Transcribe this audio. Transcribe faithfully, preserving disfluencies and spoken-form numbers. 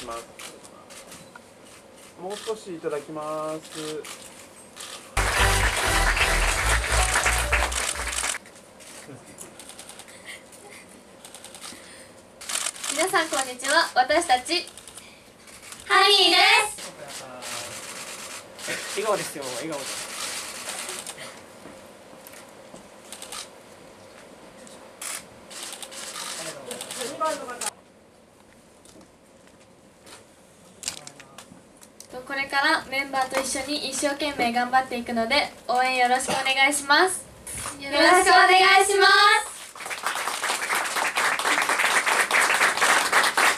ます。もう少しいただきます。 皆さんこんにちは。私たちハニーです。 笑顔ですよ、笑顔です。 これからメンバーと一緒に一生懸命頑張っていくので応援よろしくお願いします。よろしくお願いします。